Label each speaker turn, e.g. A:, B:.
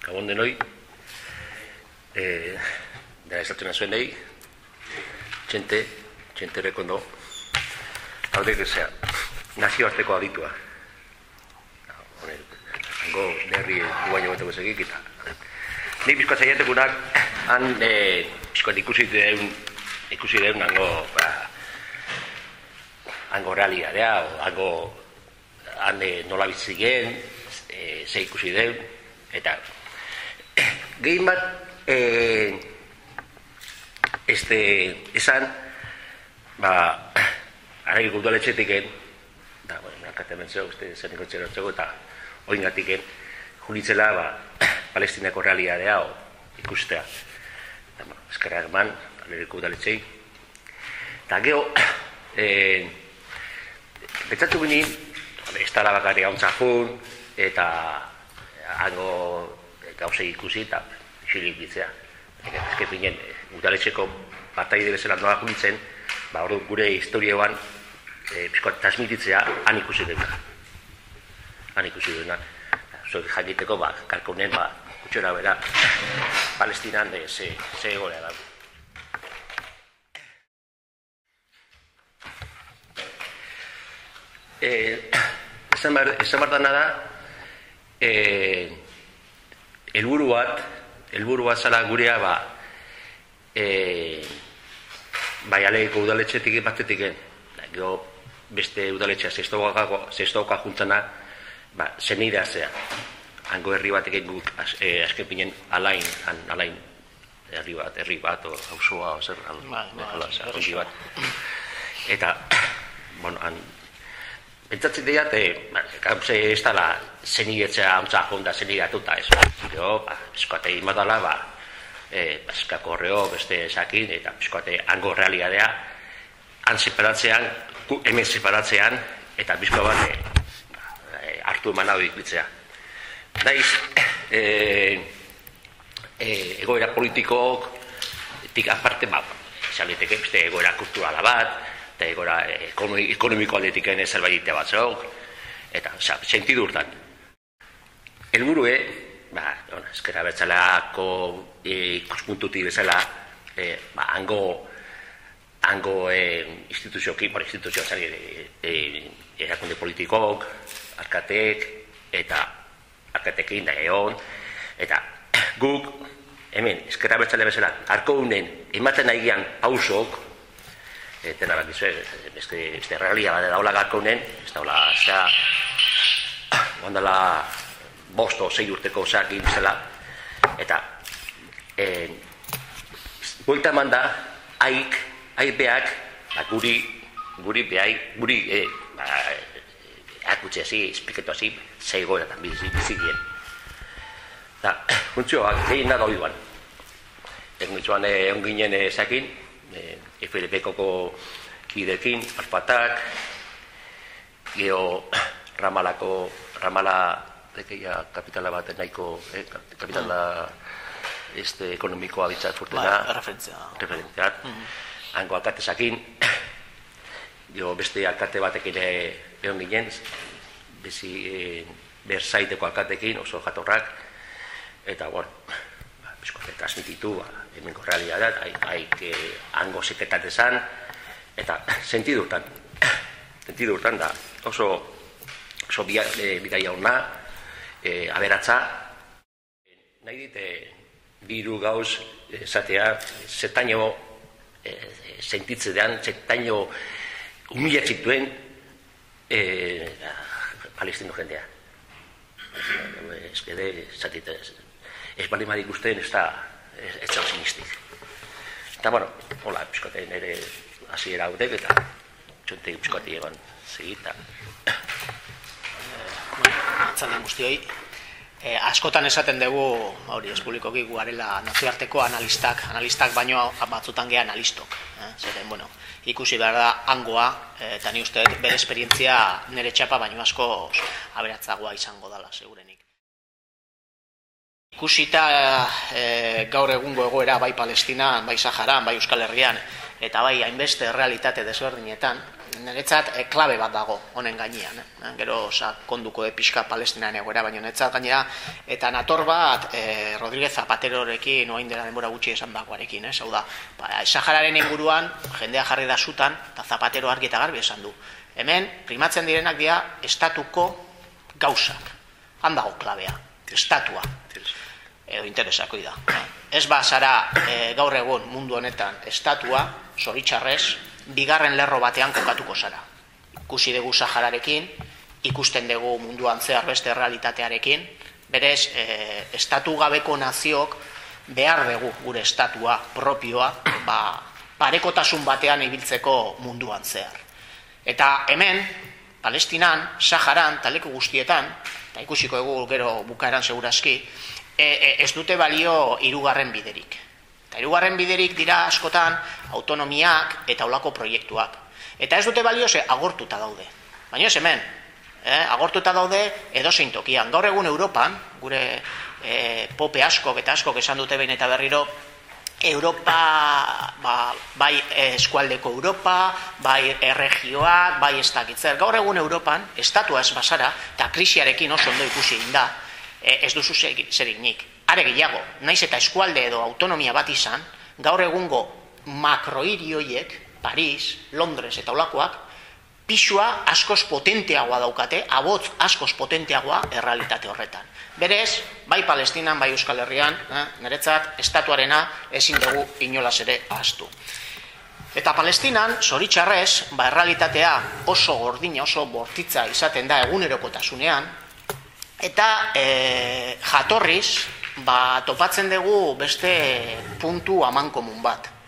A: Gabon denoi, dara esatzen zuen nahi, txente rekondo, haudek ezea, nazioarteko aditua. Hango derri duaino bateko zegik, eta nik bizkoa zaiatekunak, han bizkoa ikusi deun hango realidadea, han nola bizigen, ze ikusi deun, eta gehin bat esan araik udaletxetiken eta nakate mentzeo zen ikotxera txego eta oingatiken junitzela Palestinako realidadea ikustea eskerrak eman aleriko udaletxei eta geho betzatu binin ez tala bakari hauntza jun eta hango gauzei ikusi eta xilik bitzea. Ezke pinen, udaletxeko partaide bezala nola junitzen, gure historioan transmititzea han ikusi duena. Zoi jakiteko, kalkonen, kutxora bera, Palestinan ze egorea dago. Esan behar dana da, helburu bat zala gurea alegeko udaletxetik batetik gero beste udaletxea zestauka juntzana zenidea zea hango herri batekin guk azken pinen alain herri bat hausoa herri bat eta pentsatzen dira, ez dala zenidetzea amtza jonda zenidatuta, ez. Bizkoate imadala, bizkako horreo, beste esakin, eta bizkoate hango realidadea, han separatzean, hemen separatzean, eta bizko bat hartu eman hau ikbitzea. Daiz, egoera politikok, tik aparte, izaliteke, beste egoera kulturala bat, eta egora ekonomiko aldetik ene zerbaitea batzok, eta sentidu urtan. Helburue, ezkerra bertzalako ikuspuntutik bezala, hango instituzioak erakunde politikok, alkateek, eta alkatekin da egon, eta guk, hemen, ezkerra bertzale bezala, arko unen, ematen nahian pausok, tena bat dizu, beste realia bat daula garkaunen, ez daula, ondala bost o 6 urteko zakin zela, eta buelta eman da, beak, guri akutxe hasi, espiketu hasi, zeigoeratan bizikien. Eta, funtzioak, gehin nada oiduan. Egun egon ginen zakin, FLP-koko kidekin, Arpatak, geho Ramala dekeia kapitala bat nahiko, kapitala ekonomikoa bitzat furtena. Referentziat. Hango alkatezakin, geho beste alkate batekin egon ginen, berzaiteko alkatekin, oso jatorrak, eta, bizkoate transmititu, hemenko realidad, hango seketat esan, eta sentidu urtan da, oso bidaia hona, aberatza, nahi dite, biru gauz, esatea, zetaino sentitzean, zetaino humilatzituen palestino jendea. Ez bali madik ustean ez da etxau sinistik. Eta, hola, pizkote nire hasiera haudek eta txonte pizkote egon segita.
B: Atzalden guztioi. Askotan esaten dugu, ez publikoki guarela nazioarteko analistak baino batzutan geha analistok. Zeren, ikusi behar da hangoa, eta ni uste bere esperientzia nire txapa baino asko aberatzagoa izango dala, segurenik. Ikusita gaur egungo egoera bai Palestinan, bai Saharan, bai Euskal Herrian, eta bai hainbeste realitate desberdinetan, niretzat klabe bat dago honen gainean. Gero konduko pixka Palestinan egoera, baina niretzat gainera, eta nator bat Rodríguez Zapaterorekin oain dela denbora gutxi esan dagoarekin, hau da, Sahararen inguruan jendea jarri da sutan, eta Zapatero argi eta garbi esan du. Hemen, primatzen direnak dira estatuko gauzak. Han dago klabea, estatua. Edo interesako da. Ez bazara gaur egun mundu honetan estatua, zoritxarrez, bigarren lerro batean kokatuko zara. Ikusi dugu Sahararekin, ikusten dugu munduan zehar beste realitatearekin, berez, estatu gabeko naziok behar dugu gure estatua propioa, parekotasun batean ibiltzeko munduan zehar. Eta hemen, Palestinan, Saharan, taleko guztietan, eta ikusiko dugu gero bukaeran segurazki, ez dute balio hirugarren biderik. Eta hirugarren biderik dira askotan autonomiak eta olako proiektuak. Eta ez dute balio ze agortuta daude. Baina ez hemen, agortuta daude edozein tokian. Gaur egun Europan, gure pope askok eta askok esan dute behin eta berriro, Europa, bai eskualdeko Europa, bai erregioak, bai ez dakitzer. Gaur egun Europan, estatua ez bazara, eta krisiarekin oso ondo ikusi egin da, ez duzu zerinik. Are gehiago, naiz eta eskualde edo autonomia bat izan, gaur egungo makrohiri horiek, Paris, Londres eta olakoak, pisua askoz potenteagoa daukate, abotz askoz potenteagoa errealitate horretan. Berez, bai Palestinan, bai Euskal Herrian, niretzat, estatuarena ezin dugu inolaz ere ahaztu. Eta Palestinan, zoritxarrez, errealitatea oso gordina, oso bortitza izaten da egunerokotasunean, eta jatorriz, topatzen dugu beste puntu amankomun bat.